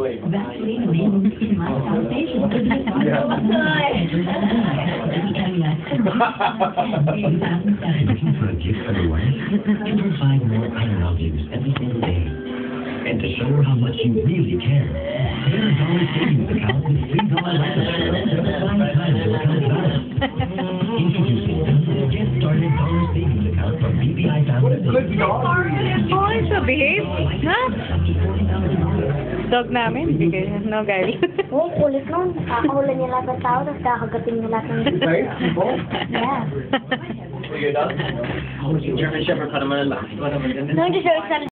Vaseline enables smart foundation to be Looking for a gift for your wife? Give her 5 more IRL views every single day. And to show her how much you really care, get her dollar savings account with $3 life insurance every 5 times your account balance. Introducing the Get Started Dollar Savings Account from BPI Family Savings. Hoy, so behave. Ha? Dog namin. Hindi kayo. No, guys. Oh, kulit nun. Kakahula niya lahat ng tao, tapos kakagating niya lahat ng... Yeah. German Shepherd pa naman ang laki. No, hindi siya